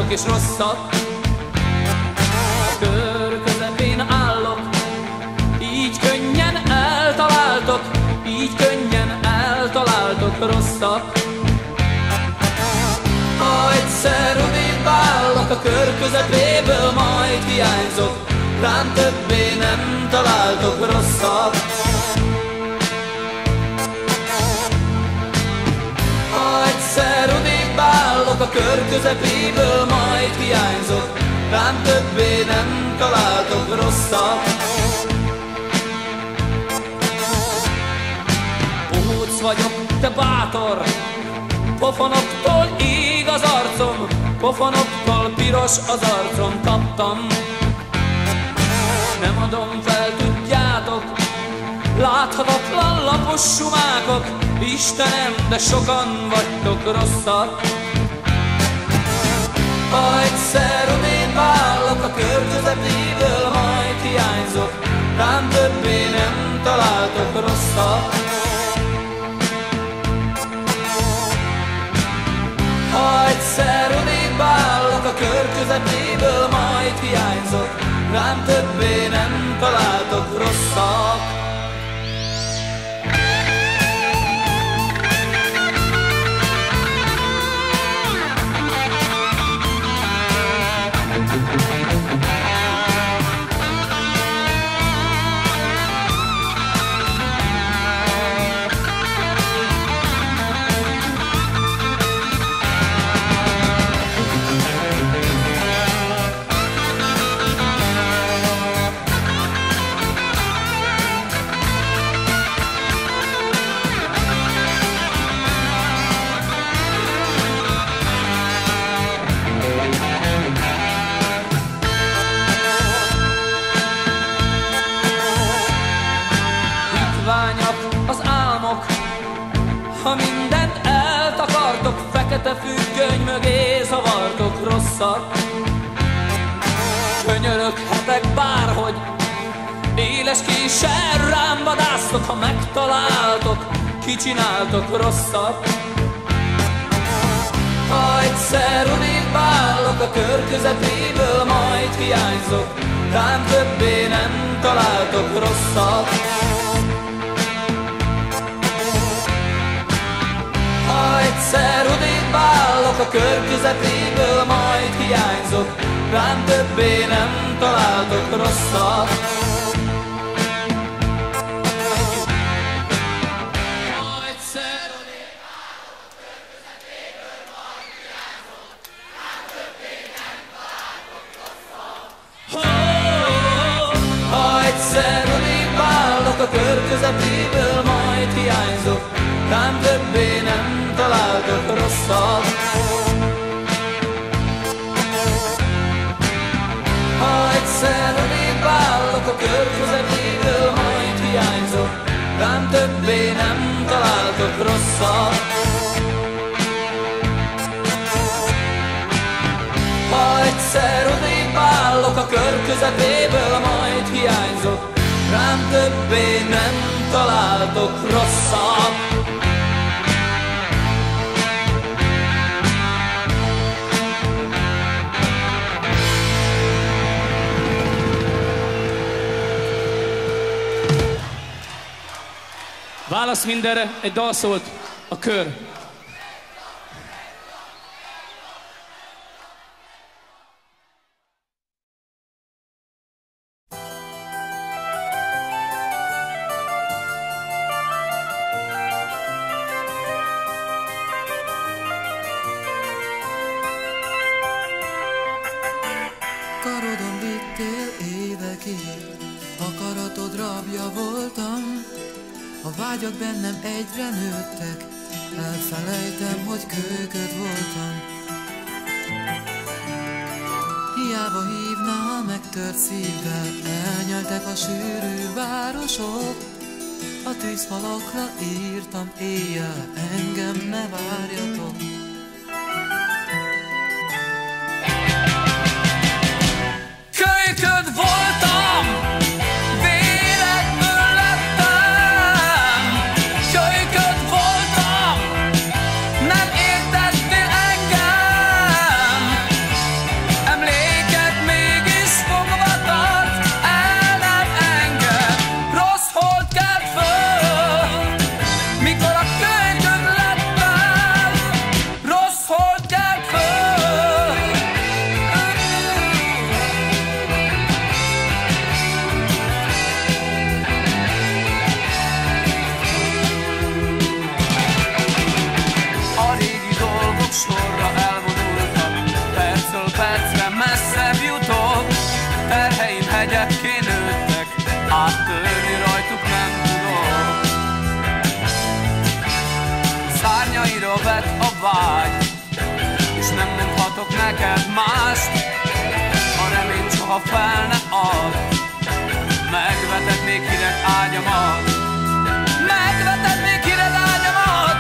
csináltok és rosszat. A kör közepén állok, így könnyen eltaláltok, így könnyen eltaláltok rosszat. Ha egyszer odébb állok a kör közepéből, majd hiányzok, rám többé nem találtok rosszat. Ha egyszer odébb állok a kör közepéből, majd hiányzok, rám többé nem találtok rosszat. Bohóc vagyok, te bátor, pofonoktól ég az arcom, pofonoktól piros az arcom, kaptam. Nem adom fel, tudjátok, láthatatlan lapos sumákok, Istenem, de sokan vagytok rosszak. Ha egyszer odébb állok a kör közepéből, majd hiányzok, rám többé nem találtok rosszat. Ha egyszer odébb állok a kör közepéből, majd hiányzok, rám többé nem találtok rosszat. Az álmok, ha mindent eltakartok, fekete függöny mögé zavartok rosszat. Könyöröghetek bárhogy, éles késsel rám vadásztok, ha megtaláltok, kicsináltok rosszat. Ha egyszer odébb állok a kör közepéből, majd hiányzok, rám többé nem találtok rosszat. Ha egyszer odébb állok a kör közepéből, majd hiányzok, rám többé nem találtok rosszat. Ha egyszer odébb állok a kör közepéből, majd hiányzok, rám többé nem találtok rosszat. Ha egyszer odébb állok a kör közepéből, majd hiányzok, rám többé nem találtok rosszat. Ha egyszer odébb állok a kör közepéből, majd hiányzok, rám többé nem találtok rosszat. Ha egyszer odébb állok a kör közepéből, majd hiányzok, rám többé nem találtok rosszat. Válasz mindenre, egy dal szólt, a kör. Karodon vittél évekig, akaratod rabja voltam. A vágyak bennem egyre nőttek, elfelejtem, hogy kölyköd voltam. Hiába hívnál megtört szívvel, elnyeltek a sűrű városok. A tűzfalakra írtam éjjel, engem ne várjatok. Kölyköd voltam, véletből lettem. Kölyköd voltam, nem értettél engem. mást, a remény soha fel ne ad. Megvetetnék hideg ágyamat, megvetetnék hideg ágyamat.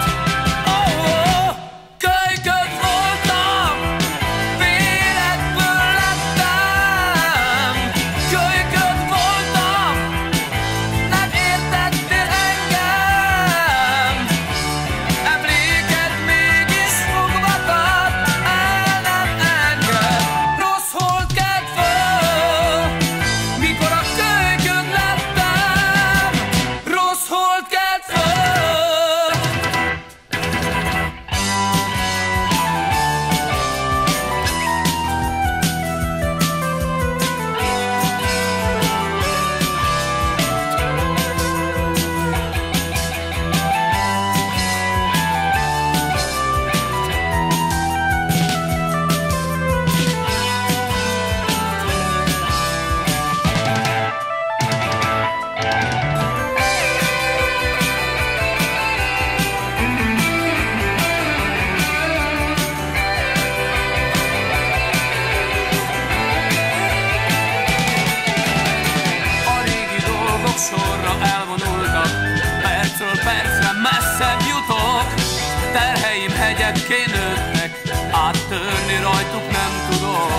Kölyköd voltam, véletből lettem. Kölyköd voltam, nem értettél engem. Emléked mégis fogva tart, el nem enged. Rossz hold kelt föl, mikor a kölyköd lettem. Rossz hold kelt föl. A régi dolgok sorra elvonultak, percről percre messzebb jutok. Terheim hegyekké nőttek, áttörni rajtuk nem tudok.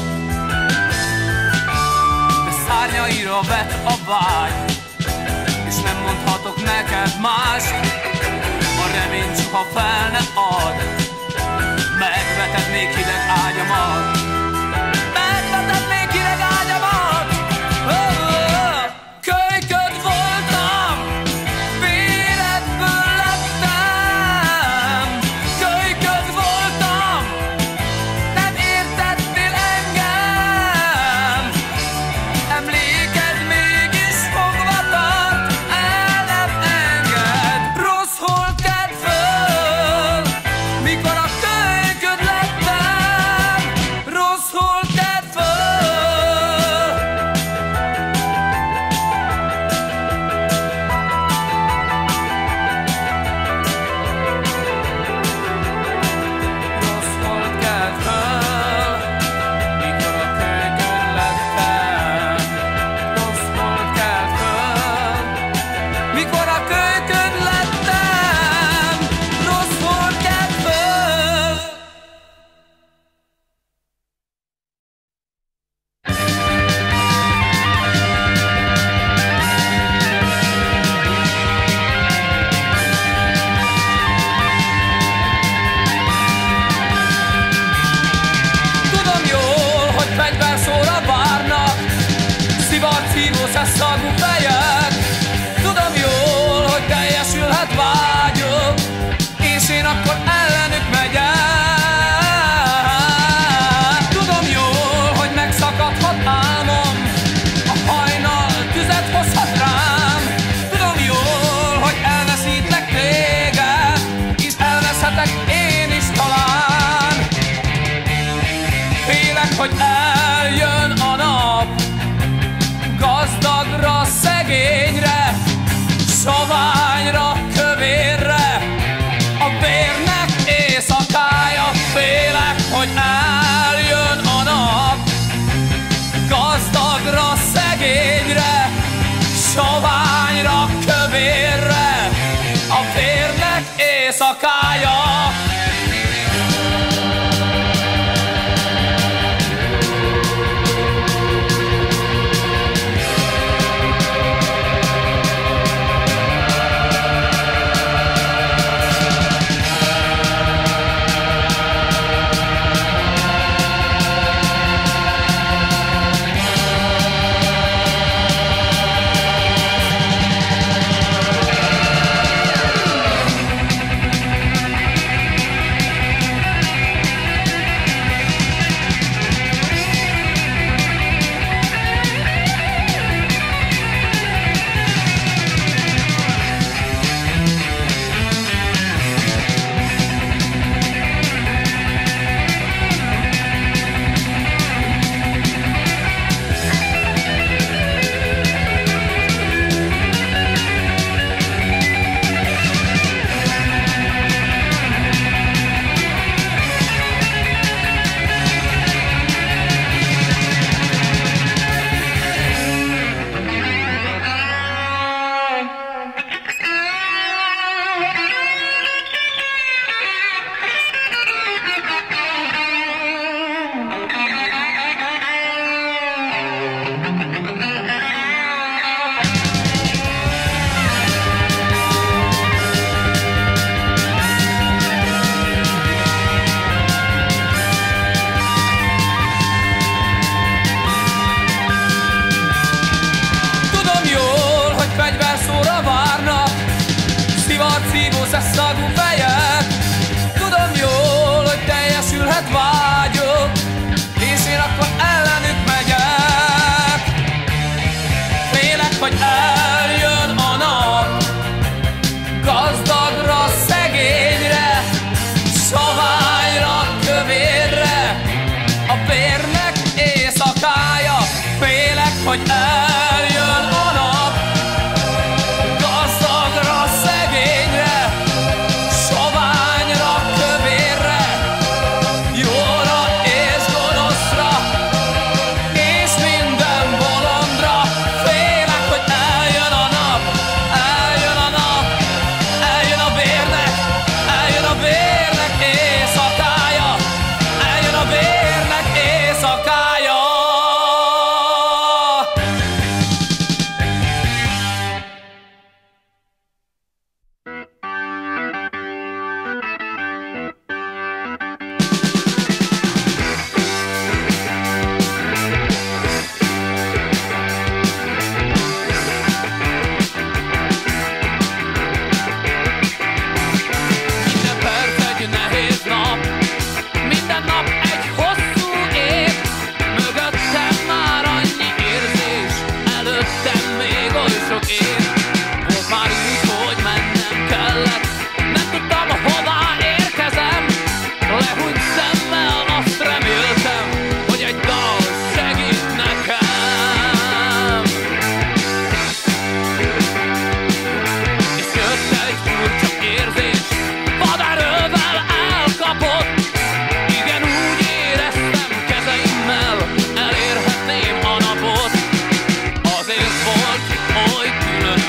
De szárnyaira vet a vágy, és nem mondhatok neked más. A remény soha fel ne ad, megvetetnék hideg ágyamat, megvetetnék hideg ágyamat. Kölyköd voltam, véletből lettem. Kölyköd voltam, nem értettél engem. Emléked mégis fogva tart, el nem enged. Rossz hold kelt föl, mikor a kölyköd lettem. Rossz hold kelt föl. Rossz hold kelt föl, mikor a kölyköd lettem. Rossz hold kelt föl, mikor a kölyköd lettem. Rossz hold kelt föl. Tudom jól, hogy fegyverszóra várnak, szivarcívó szeszagú fejek. Tudom jól, hogy teljesülhet vágyok, és én akkor ellenük megyek. Tudom jól, hogy megszakadhat álmom, a hajnal tüzet hozhat rám. Tudom jól, hogy elveszítlek téged, és elveszhetek én is talán. Félek, hogy eljön a nap, gazdagra, szegényre, soványra, kövérre, a vérnek éjszakája. Félek, hogy eljön a nap, gazdagra, szegényre, soványra, kövérre, a vérnek éjszakája. rózsaszínű szagú fejed. Tudom jól, hogy teljesülhet vágyok, és én akkor ellenük megyek. Félek, hogy eljön a nap, gazdagra, szegényre, soványra, kövérre, a bérnek éjszakája. Félek, hogy eljön a nap, gazdagra, szegényre, soványra, kövérre, jóra és gonoszra, és minden bolondra. Félek, hogy eljön a nap, eljön a nap, eljön a bérnek, eljön a bérnek éjszakája, eljön a bérnek éjszakája. Minden perc egy nehéz nap, minden nap egy hosszú év. Mögöttem már annyi érzés, előttem még oly sok év. Volt már úgy, hogy mennem kellett, nem tudtam, hová érkezem. Lehúnyt szemmel azt reméltem, hogy egy dal segít nekem. És jött egy furcsa érzés, vaderővel elkapott. Igen, úgy éreztem, kezeimmel elérhetném a napot. Azért volt oly különös,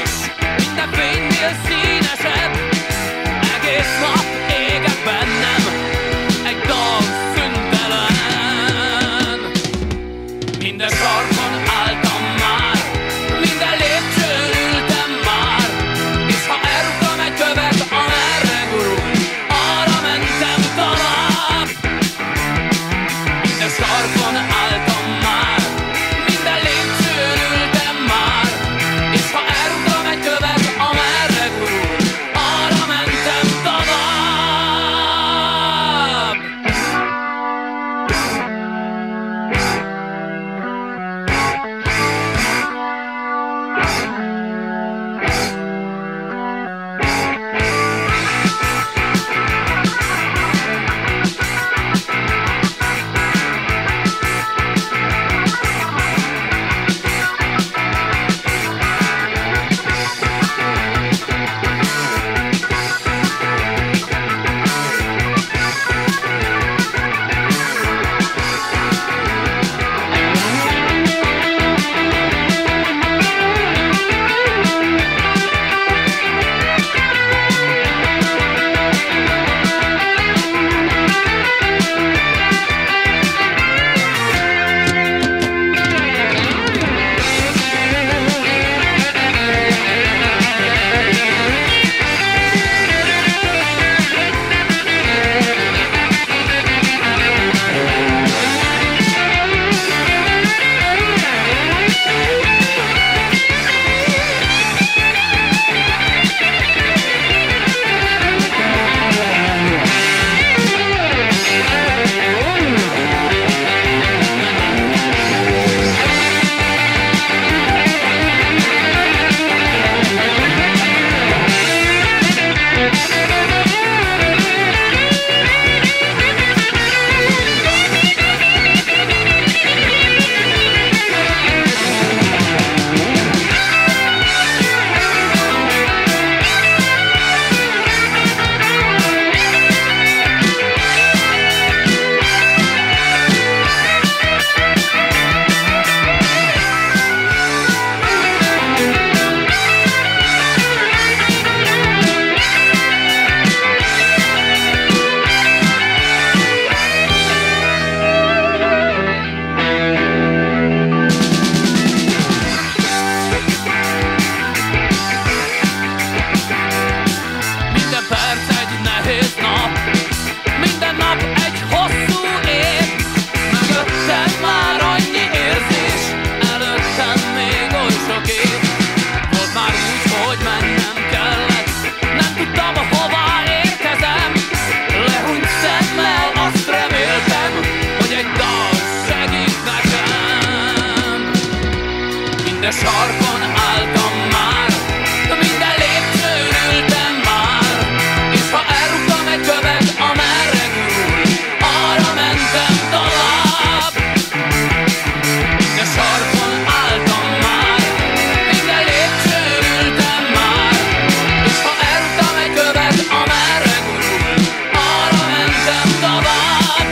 álltam már, minden lépcsőn ültem már, és ha elrúgtam egy követ, amerre gurul, arra mentem tovább. De sarkon álltam már, minden lépcsőn ültem már, és ha elrúgtam egy követ, amerre gurul, arra mentem tovább.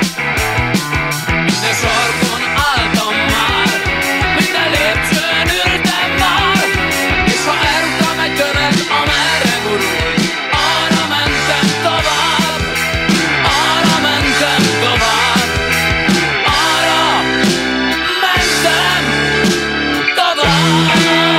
De sarkon álltam már, minden lépcsőn ültem már, és ha elrúgtam egy követ, amerre gurul, arra mentem tovább, arra mentem tovább, arra mentem tovább.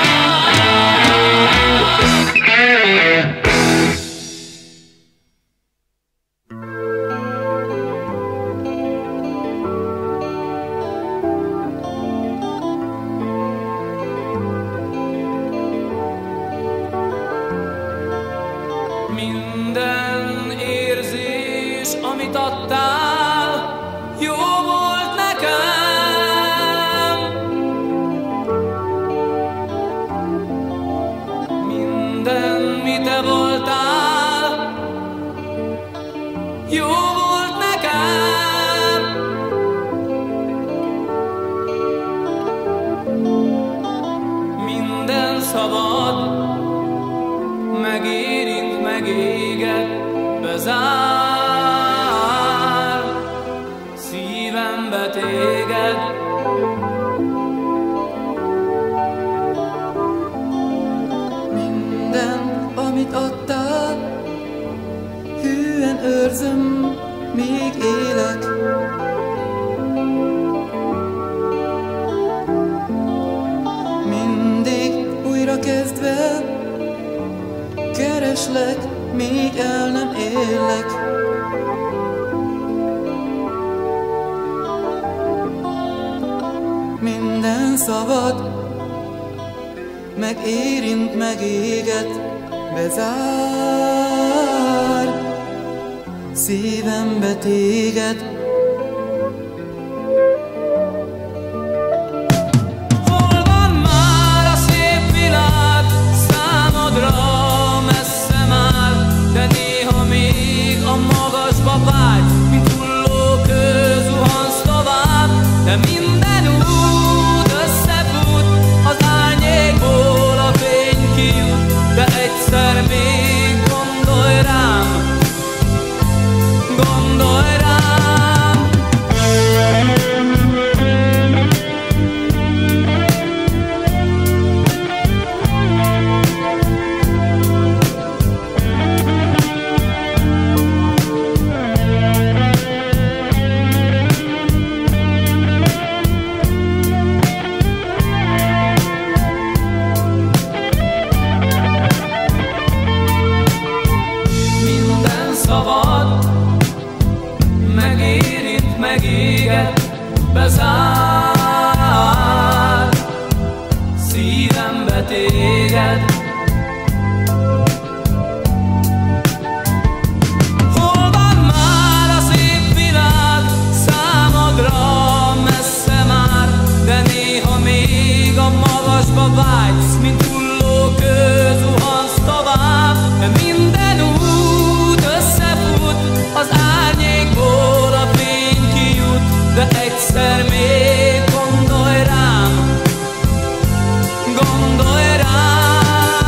Minden érzés, amit adtál, jó volt nekem. Minden, mi te voltál, jó volt nekem. Minden szavad megérint, megéget, bezár szívembe téged. Minden, amit adtál, hűen őrzöm, még élek. Mindig újra kezdve kereslek, még el nem élek. Minden szavad megérint, megéget, bezár szívembe téged. Hol van már a szép világ számodra? Messze már, de néha még a magasba vágy, mint hulló kő zuhansz tovább. De minden út összefut, az árnyékból a fény kijut, de egyszer még gondolj rám, gondolj rám. Minden szavad megérint, megéget, bezár szívembe téged. Hol van már a szép világ számodra? Messze már, de néha még a magasba vágysz, mint hulló kő zuhansz tovább. De minden út összefut, az árnyékból a fény kijut, de egyszer még gondolj rám, gondolj rám.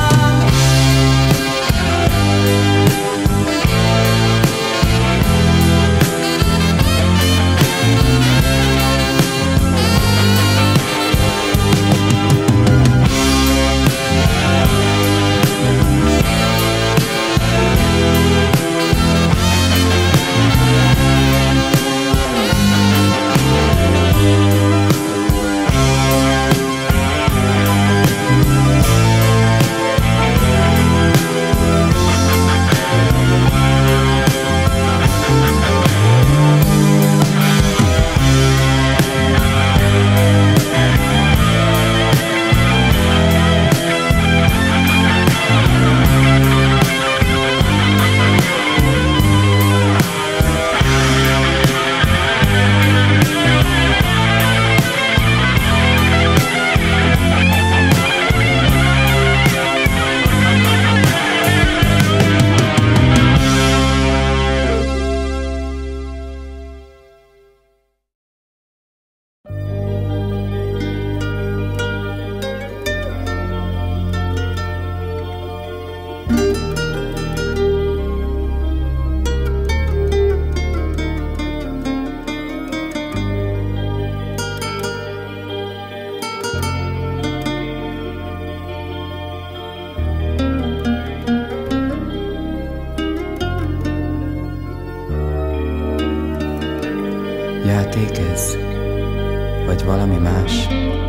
valami más?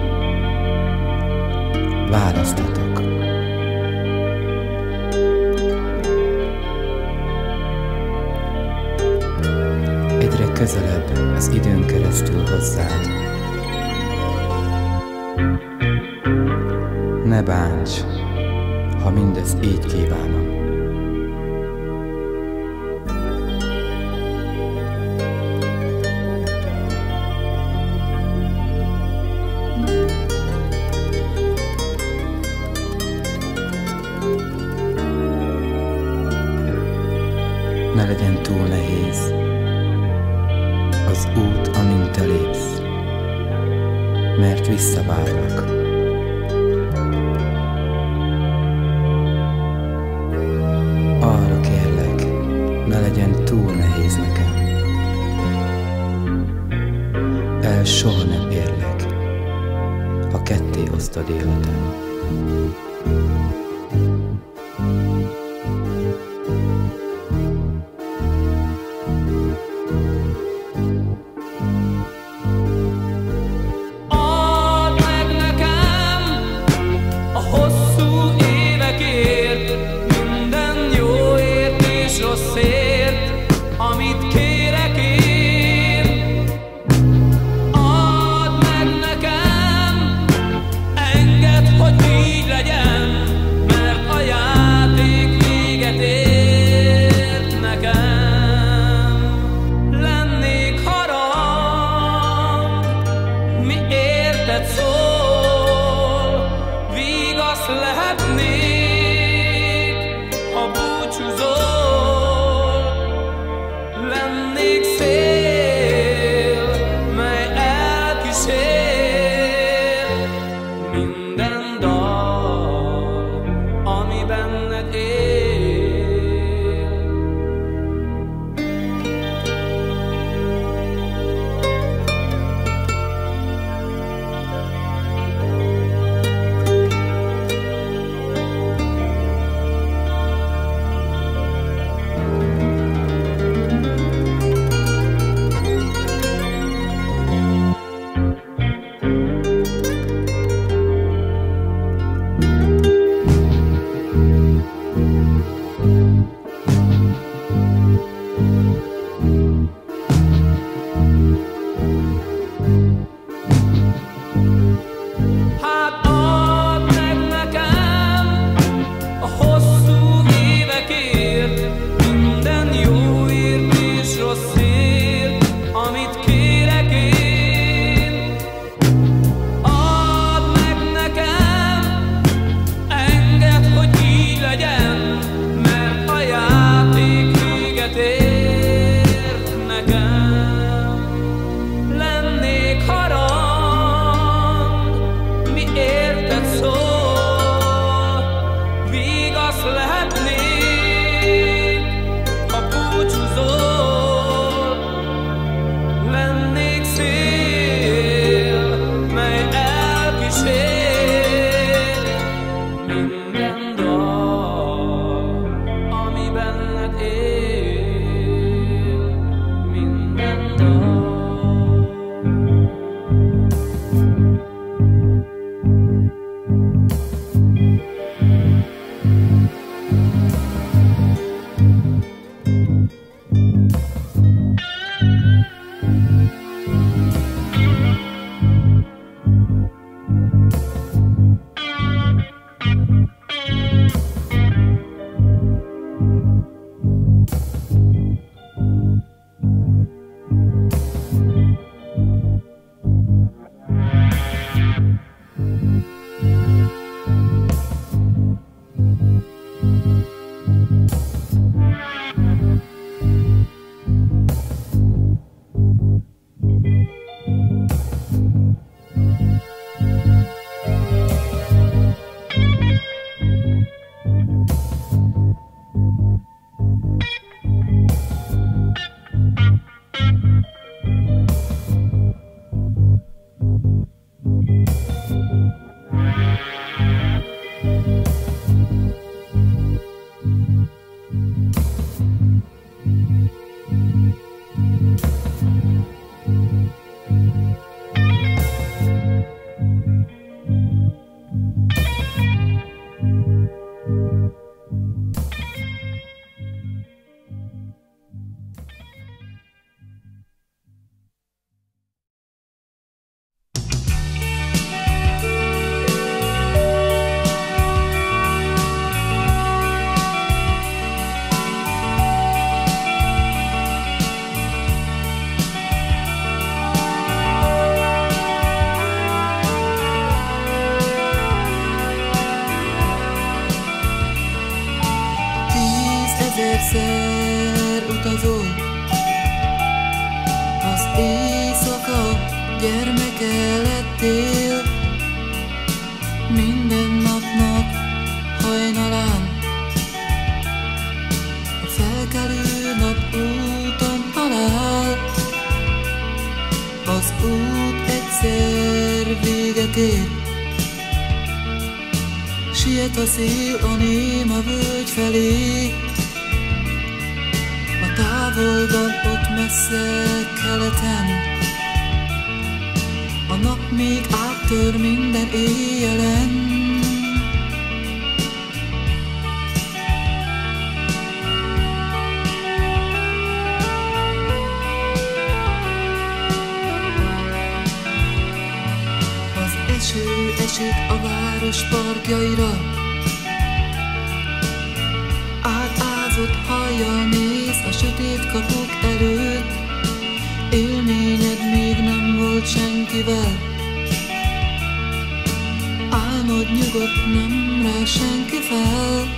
Választatok. Egyre közelebb az időn keresztül hozzád. Ne bánts, ha mindezt így kívánom. Ne legyen túl nehéz az út, amint te lépsz, mert visszavárlak. Arra kérlek, ne legyen túl nehéz nekem. El soha nem érlek, ha ketté osztod életem. gyermeke lettél minden napnak hajnalán. A felkelő nap úton talál, az út egyszer véget ér. Siet a szél a néma völgy felé, a távolban ott messze keleten. A nap még áttör minden éjjelen. Az eső esik a város parkjaira, átázott hajjal néz a sötét kapuk előtt. Élményed még nem volt senkivel, álmod nyugodt, nem rá senki fel.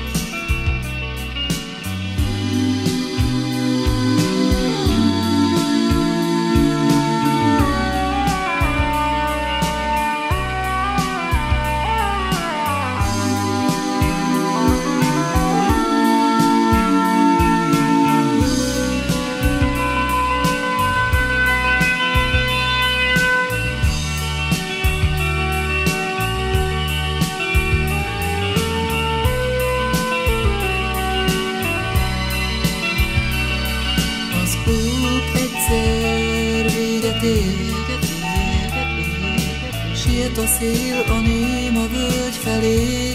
Siet a szél a néma völgy felé,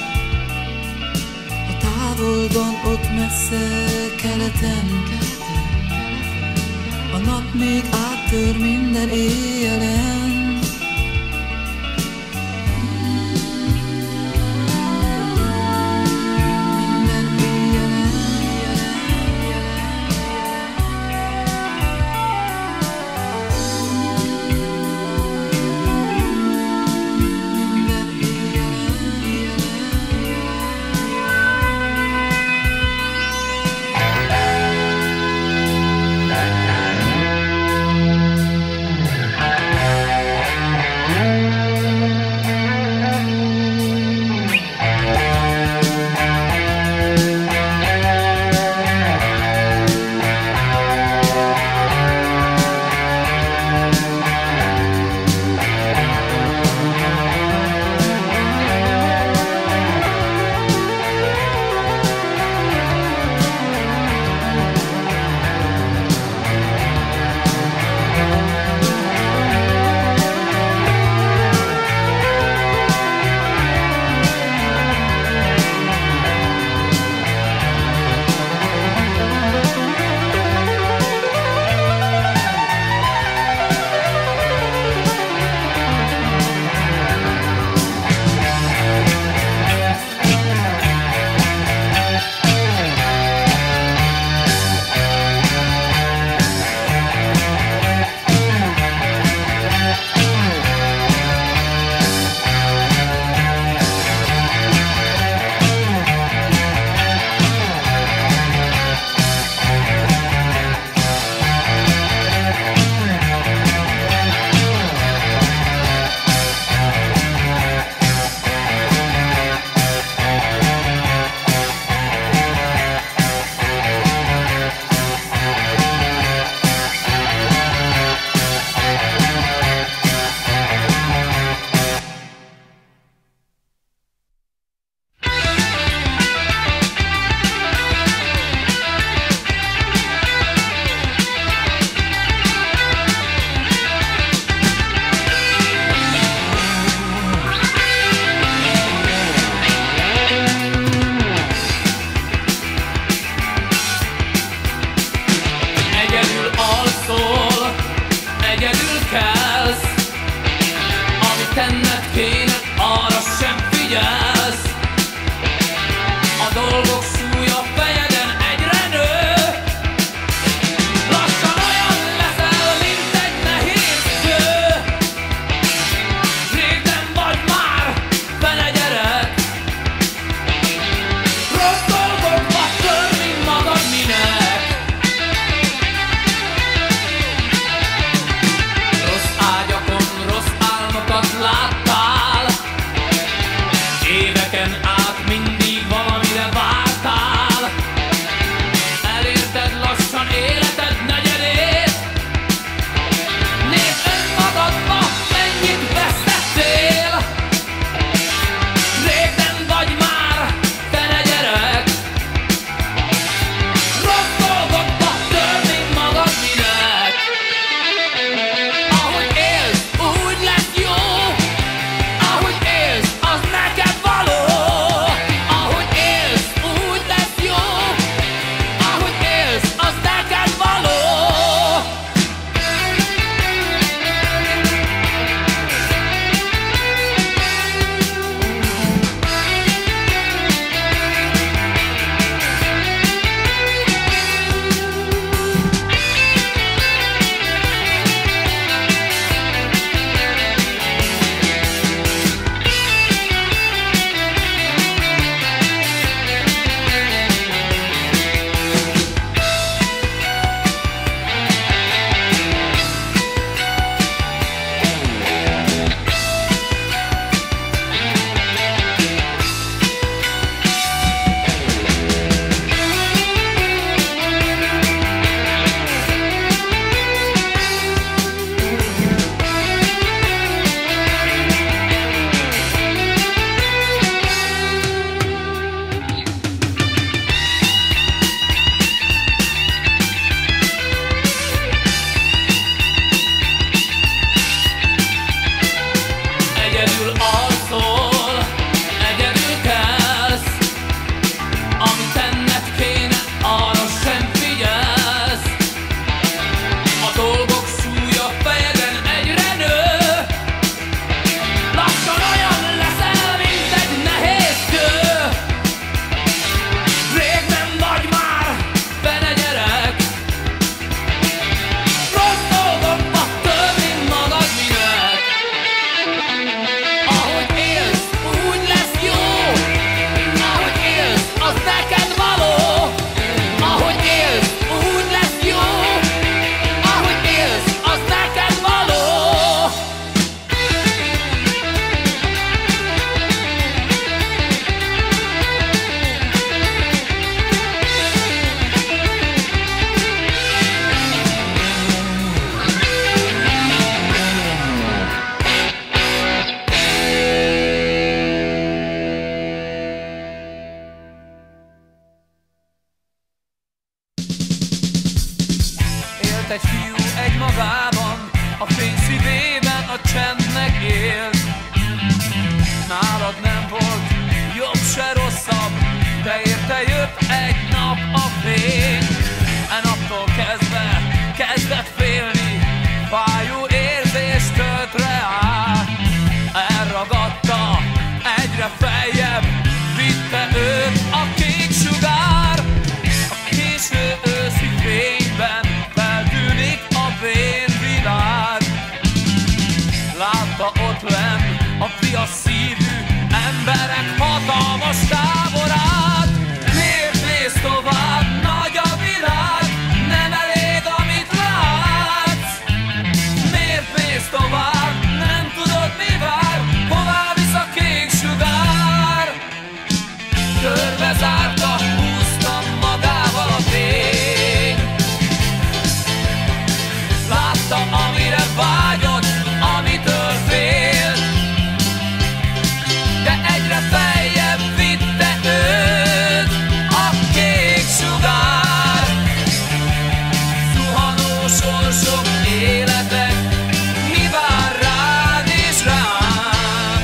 a távolban ott messze keleten. A nap még áttör minden éjjelen. egy fiú egy magában, a fény szívében a csendnek élt. Nálad nem volt jobb se rosszabb, de érte jött egy nap a fény. E naptól kezdve kezdett félni, fájó érzés tölt reát. Elragadta, egyre feljebb vitte őt a kék sugár. A késő őszi fényben feltűnik a vérvilág. Látta ott lenn a piasz szívű emberek hatalmas táborát. Miért néz tovább, nagy a világ, nem elég amit látsz? Miért néz tovább, nem tudod mi vár, hová visz a kék sugár? Körbe zárta, húztam magával a fény. Látta, amire vágyott, amitől félt, de egyre feljebb vitte őt a kék sugár. Zuhanó sorsok, életek, mi vár rád és rám?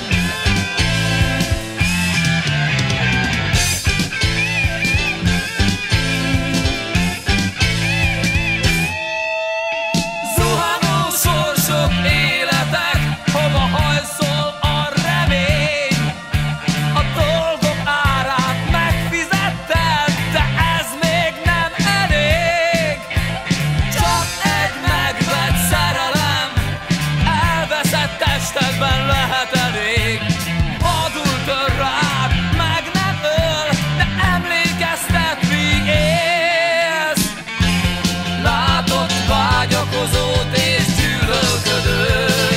Zuhanó sorsok, életek, hova hajszol a remény? A dolgok árát megfizetted, de ez még nem elég. Csak egy megvett szerelem elveszett testekben lehet elég. Vadul tör rád, meg nem öl, de emlékeztet, míg élsz. Látott vágyakozót és gyűlölködőt,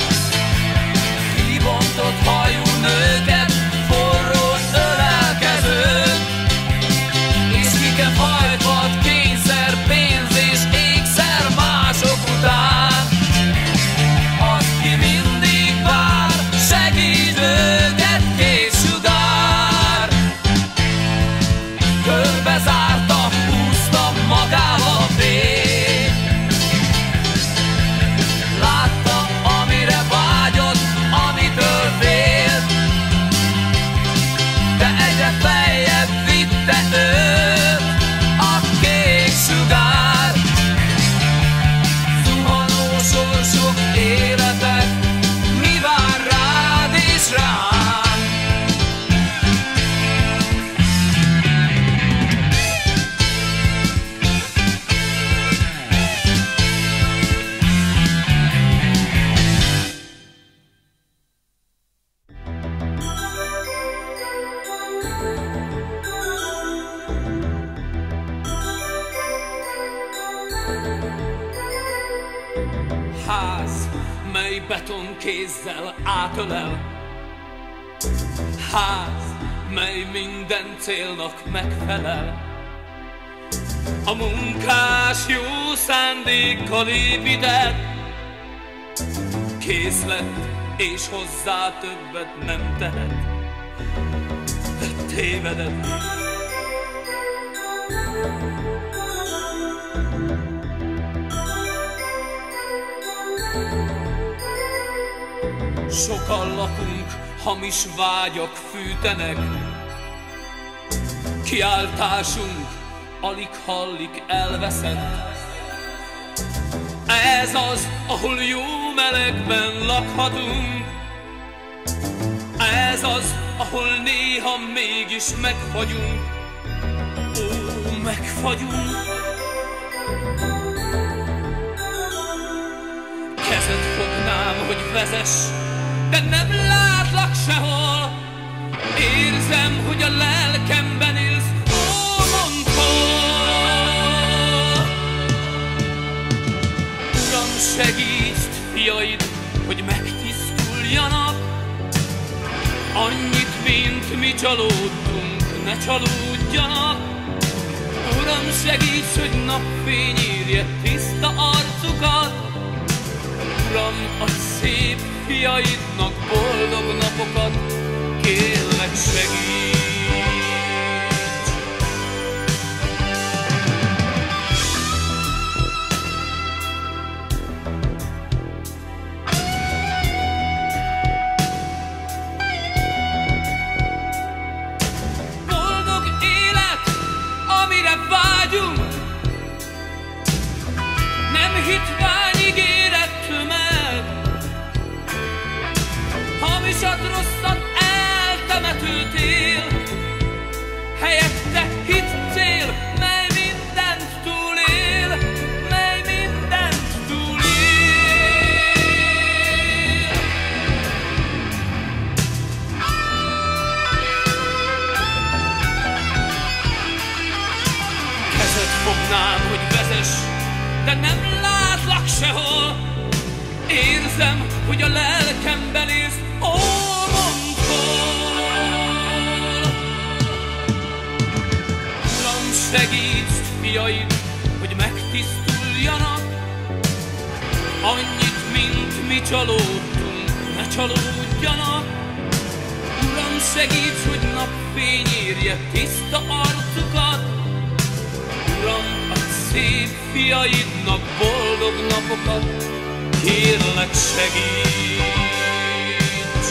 kibontott hajú nőket, forró ölelkezőt, és kiket hajthat kényszer, pénz és ékszer mások után. Aki mindig vár, segít őket kék sugár. Körbe zárta, húzta magával a fény. Látta, amire vágyott, amitől félt, de egyre feljebb vitte őt a kék sugár. Zuhanó sorsok, életek, mi vár rád és rám? Ház, mely betonkézzel átölel. Ház, mely minden célnak megfelel. A munkás jó szándékkal épített, kész lett, és hozzá többet nem tehet, de tévedett. Sokan lakunk, hamis vágyak fűtenek, kiáltásunk alig hallik, elveszett. Ez az, ahol jó melegben lakhatunk. Ez az, ahol néha mégis megfagyunk. Ó, megfagyunk. Kezed fognám, hogy vezess, de nem látlak sehol. Érzem, hogy a lelkemben élsz, ó, mondd hol. Uram, segítsd fiaid, hogy megtisztuljanak. Annyit, mint mi csalódtunk, ne csalódjanak. Uram, segíts, hogy napfény érje tiszta arcukat. Uram, adj szép fiaidnak boldog napokat, kérlek segíts! sehol. Érzem, hogy a lelkemben élsz, ó, mondd hol. Uram, segíts fiaid, hogy megtisztuljanak, annyit, mint mi csalódtunk, ne csalódjanak. Uram, segíts, hogy napfény érje tiszta arcukat. Uram, adj szép fiaidnak boldog napokat, kérlek segíts.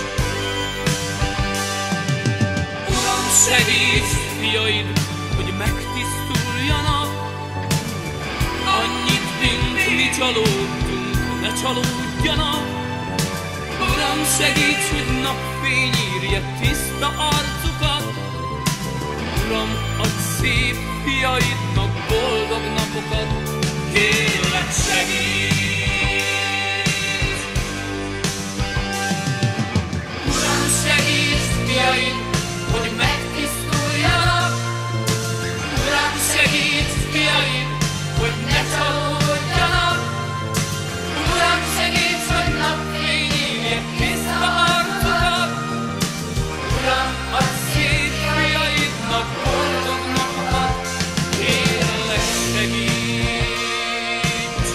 Uram, segíts fiaid, hogy megtisztuljanak, annyit, mint mi csalódtunk, ne csalódjanak. Uram, segíts, hogy napfény írja tiszta arcukat. Uram, adj szép fiaidnak boldog napokat, kérlek segíts. Uram, segíts fiaid, hogy megtisztuljanak. Uram, segíts fiaid, hogy ne csalódjanak. Uram, segíts, hogy napfény írja tiszta arcukat. Uram, adj szép fiaidnak boldog napokat, kérlek segíts.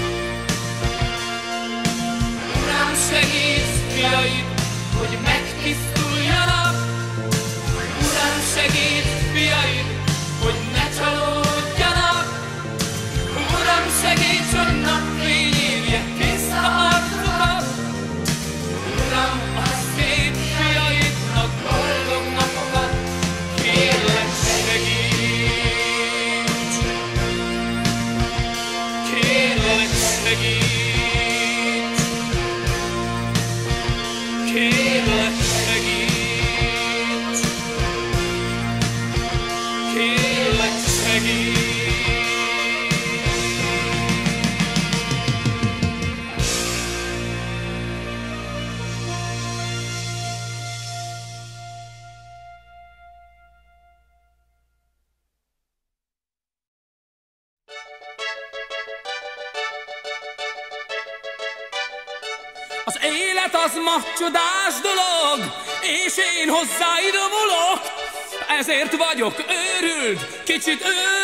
Uram, segíts fiaid, hogy megtisztuljanak. Uram, segíts fiaid, hogy ne csalódjanak. Uram, segíts, hogy napfény írja tiszta arcukat. Uram, adj szép fiaidnak boldog napokat, kérlek segíts. Kérlek segíts. Kérlek segíts. Kérlek segíts. Az élet az ma csodás dolog, és én hozzáidomulok, ezért vagyok őrült, kicsit őrült.